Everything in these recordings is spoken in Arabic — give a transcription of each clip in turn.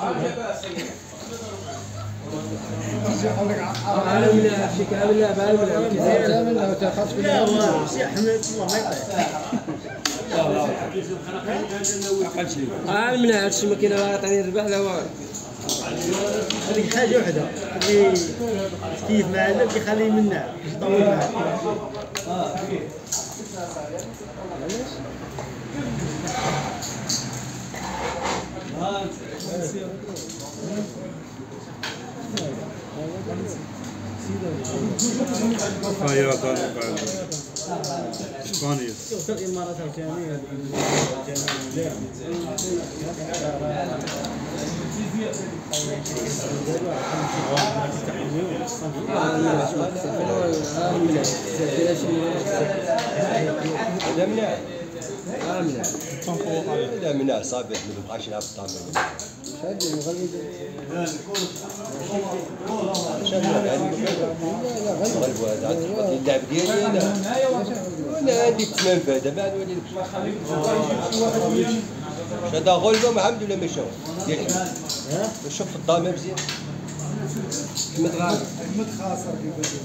عالم لا شي كامل لا بالو لا والله شي احمد والله ما يطيح عالم لا هادشي ما كاين عطاني الربح لا والو هذيك حاجه وحده اللي كيف معنا كيخليه يمنع يطول معاه خياطة إسبانيا الإمارات الثانية لا منع صافي ما بقاش يلعب الطعم غلبوا هذا اللعب ديالي انا عندي 8 فهذا ما نولي هذا غلبوا الحمد لله مشاو ديالي نشوف في الضامه مزيان احمد خاسر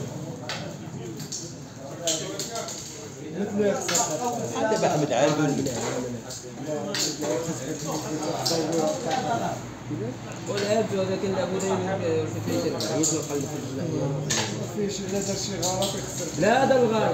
مثل يخسر دابا احمد عادل والعيب ولكن لابد من فكرة العيش والقلب فيش لا دار شي غلط يخسر لا دار الغلط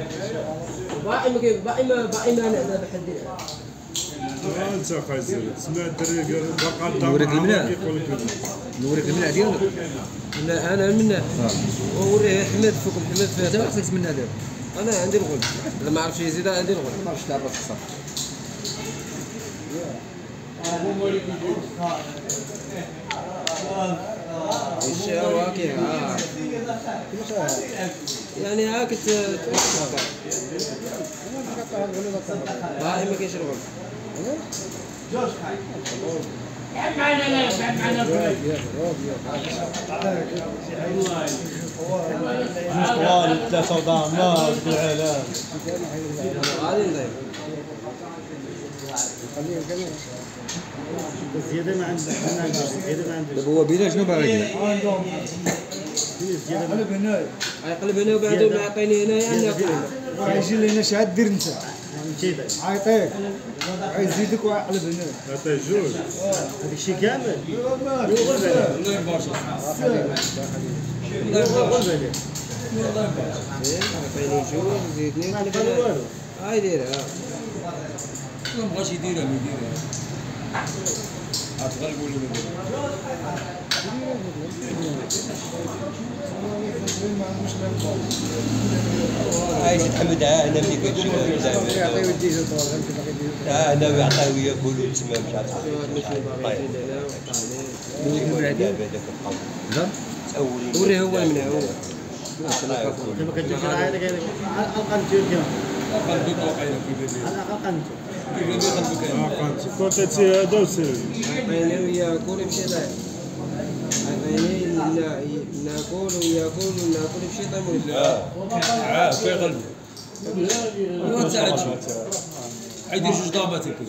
باقي ما نعنا بحد انت خايزر سمع الدري بقى نوريك المنع نوريك المنع ديالك لا انا المنع ووريه حمد فوق حمد فيه انت خصك المنع ديالك انا عندي الغل الا ما عرفتش يزيد عندي الغل ما عرفتش تعرف الصح الشهوة كيف يعني هاك تفكر باقي ما كاينش الغل طوال 3 ضامات في العالم غادي نضيف زياده ما عندك زياده ما عندك دابا هو بلا شنو باغي يدير قلب هنايا يقلب هنا وبعدو ما يعطيني هنايا يجي لهنا شحال دير انت عيطيك يزيدك ويقلب هنا عطيه جوج هذاك الشيء كامل الله يبارك عطيني جوج زيدني هاي ديرها ما بغاش يديرها ما يديرها غتغلب ولا ما عايش تحمد انا ملي كنشوف يعطيو يديه انا يعطيو ياكلوا تما مش عارف وريه هو المنع ما كتجيش العائله قال لك القنت كيما قلبك واقيلا انا القنت كنت تسي هذا وسير عطيني وياكل يمشي ضايع عطيني ناكل وياكل وناكل يمشي طيب في قلبه ما تعجب عيدي جوج ضامات ياكل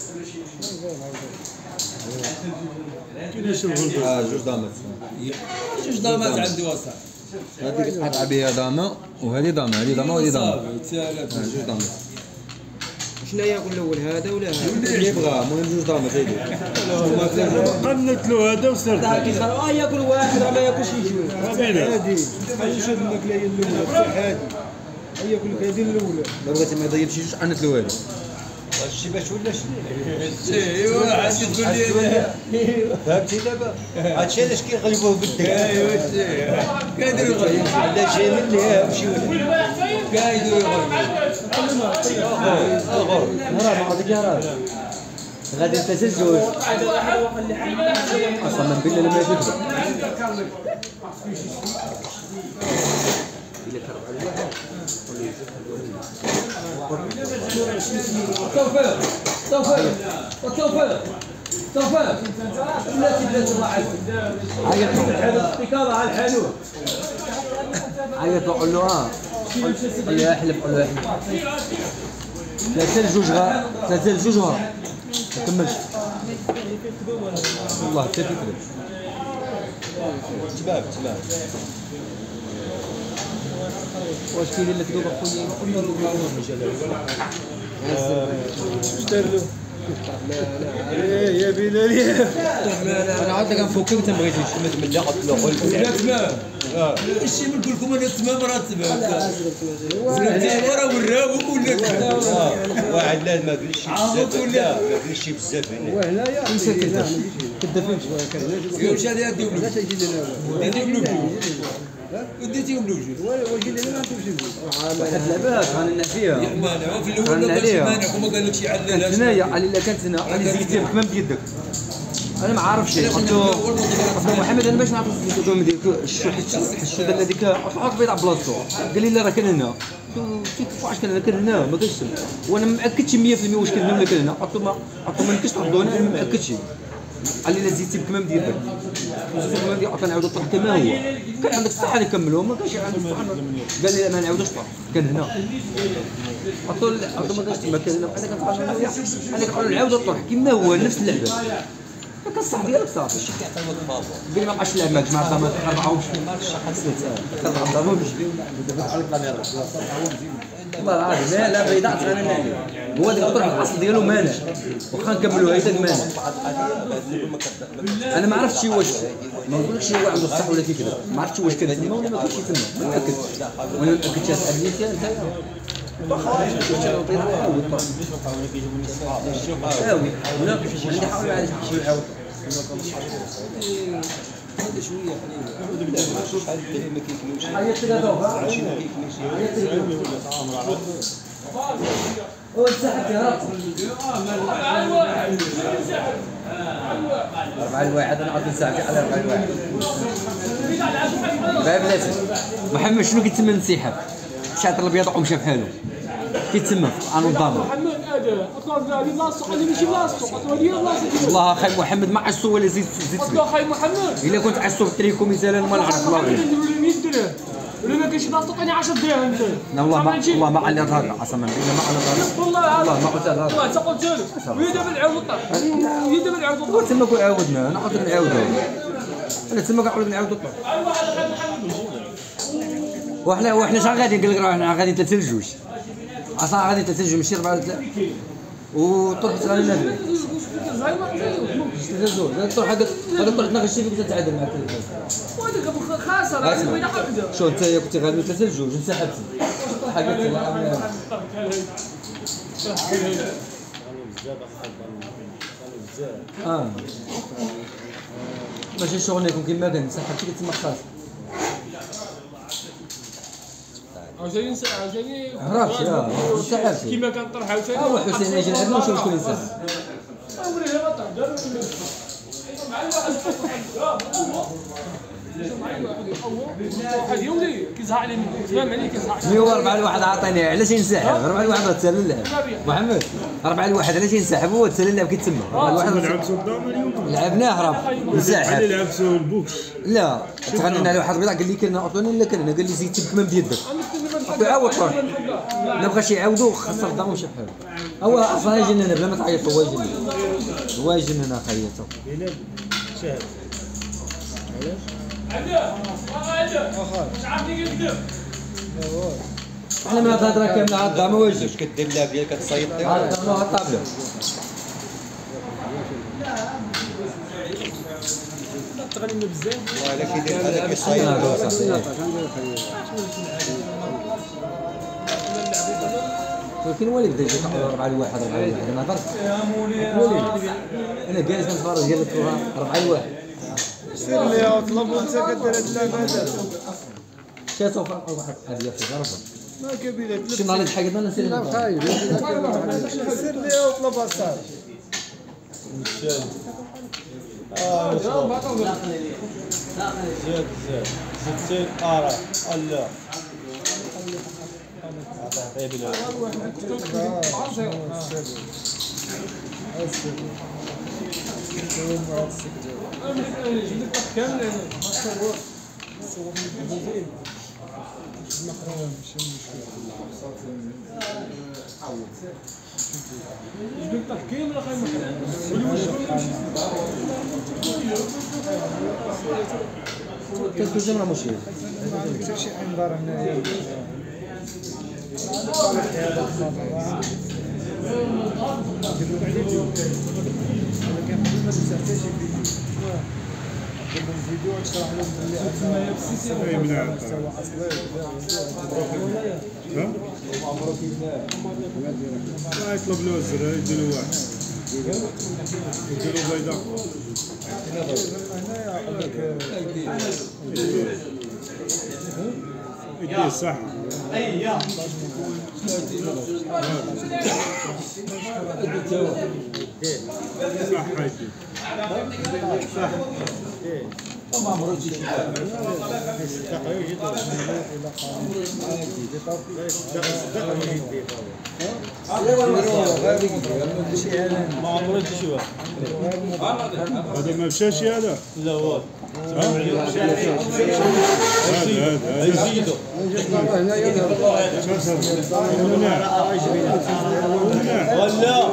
كايناش الغلبه جوج ضامات جوج ضامات عندي وسط هذيك قطع بها ضامه وهذه ضامه هذه ضامه وهذه ضامه جوج ضامات شنو ياكل الاول هذا ولا هذا اللي يبغى المهم جوج ضامات هذه قلت له هذا وسير ياكل واحد ما ياكلش جوج هادي شوف الماكله هي الاولى عادي ياكل لك هذه الاولى ما بغيت ما يضيبش جوج عنت له هذه هادشي باش ولا شنو ايوا عاد تقول لي فهمتي دابا هادشي علاش كيغلبوه بالدك كايديروا يغلبوا لا شي من اللي يمشي كايديروا يغلبوا راه هذيك راه غادي تسال جوج اصلا من بالله لما يجيب توفيق توفيق توفيق توفيق لا تبدا تضحك عيط على الحانوت عيط له قول له قول له احلف قول له احلف ثلاثه لجوج ورا ما كملش الله حتى كيف تمام. واش كاين اللي كذوب اخويا كلنا اشترلو يا بلال انا عاد كنفكك انت ما بغيتيش من اللي قلت له تمام الشيء من لكم انا تمام راه تمام ولا راه وراهم ولا واحد لا ما قالش بزاف لا ما قالش بزاف هنا وهنايا كدافين شويه واش هذه ديهم وديتيهم لوجود واجي لنا ما تمشي واحد لاباس غننا فيها مانع في الاول ما كانش مانع وما قال لك شي علال هنايا علي الا كانت هنا علي زيدتي بكمام بيدك انا ما عارفش قلت له محمد انا باش نعرف الدوم ديالك الشده هذيك عطاك بيض على بلاصتو قال لي لا راه كان هنا كيفاش كان هنا ما قالش وانا ما مأكدش 100% واش كان هنا ولا كان هنا قلت له ما نكش تعضو انا ما مأكدش قال لي لا زيدتي بكمام ديالك الكمام ديالك كنعاودو الطرح كما هو كان عندك الصحه نكملو ما كانش عندك الصحه قال لي ما نعاودوش الطرح كان هنا قلت له ما كانش ما كان هنا انا كنتفرج انا كنقول نعاودو الطرح كما هو نفس اللعبه كان الصح ديالك صافي شي كيعطيوك فابور قال لي ما بقاش نلعب معاك جماعه الضمان 4 كنلعب ضمان والله العظيم لا بيضاء انا هو اللي الطرح الاصل ديالو مانع واخا نكملوا هيدا مانع انا ما عرفتش واش ما نقولكش هو عنده الصح ولا كيف كذا ما عرفتش واش كان تما ولا ما كانش تما ما ناكدش وانا متاكد تسالني انت هذا شويه شحال الدراري ما كيكملوش هو انسحب يا ربع الواحد انا عطيت ساعتي على ربع الواحد بلاتي محمد شنو كيتسمى انسحاب شاطر الابيض ومشى بحالو كيتسمى انا الضامن والله اخي محمد ما عصو ولا زيد اخي محمد الا كنت عصو في التريكو مثلا ما نعرف الله غير ولا ما كاينش بلاصه تعطيني 10 دراهم انت لا والله ما على هذا قسما بالله ما على هذا والله ما قلت هذا والله انت قلت له وهي دابا نعاودو الطرح وهي دابا نعاودو الطرح هو تما عاودنا انا عاود نعاودو انا تما كنعاود نعاودو الطرح وحنا شحال غاديين قال لك راه حنا غاديين 3 لجوج اصلا غادي 3 لجوج ماشي 4 3 وطرحت غادي نادي الطرح هذا الطرح تناقشتي فيك تتعادل معك وهذاك خاسر هذه بيضه وحده شوف انت كنت غادي 3 لجوج انسحبتي الطرح قالت ماشي شغلكم كيما كان انسحبتي تما خلاص عاوتاني هربت يا انسحبتي كيما كان طرح عاوتاني هو حسين يجي لعبنا ونشوف شكون ينسحب عمري ما طرح دابا مع واحد يولي كيزهق عليه تمام عليه كيزهق مي هو 4 لواحد عطيني علاش ينسحب 4 لواحد تسالى اللعب محمد 4 لواحد علاش ينسحب هو تسالى اللعب كيتسمى 4 لواحد لعبتوا الدوم اليوم لعبناه راه انسحب اللي لعبتوا البوكس لا تغنينا على واحد البيضاء قال لي كان عطوني لا كان قال لي زيدتي بكمام بيدك عاود طرح ما بغاش يعاودو خسر الدار ومشى بحاله هو اصلا يجي لنا بلا ما تعيط هو يجي لنا خياته بلال شاهد احنا من هذا الهضره كامله على الدار ما واجدش واش كدير اللعب ديالك كتصايب على الطابله تغنينا بزاف والله الا كيدير بحال كيصايب ولكن هو اللي بدا يجي 4 لواحد 4 لواحد انا هضرت انا جالس كنتفرج قال لك 4 لواحد سير لي اطلب وانت كدير هاد اللعبه هذا شاتو واحد هذه في غرفه ما كبيره شي نهار حاجه انا نسير خايب سير لي اطلب اصاحبي زيد زيد ارا الله جبت التحكيم ولا خايف كتكون جمرة ماشي ما عندك شي انظار هنايا ولكن قبل ما تنسى حتى شي فيديو الفيديو تشرح لهم بلي اي من سواء اصلي لا يطلب له الزر يديروا واحد يديروا بيضاء هنايا عندك يديه صح صح هايدي صح ما عمرو تشوف هذا ما مشاش هذا لا هو هذا يزيدوا ولا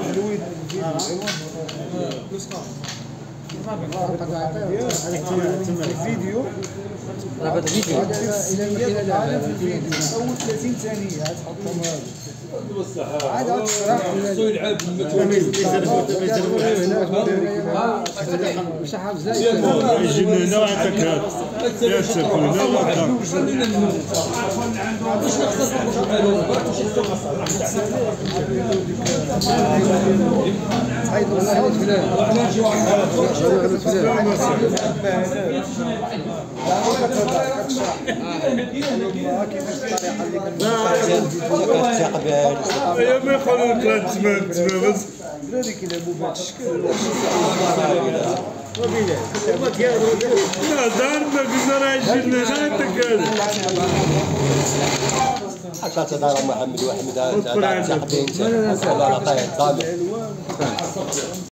الفيديو رابط الفيديو الى في الفيديو اول 30 ثانيه تحطهم عاد تشرح يجي من هنا وعندك هذا ياسر من هنا وعندك ما يقولوا لك تمام بس هذيك يلعبوا بهذا الشكل لا دار ما قلنا راه يجي من هنا عندك هذا حتى تدار محمد واحمد هذا صاحبي انت والله لا طايح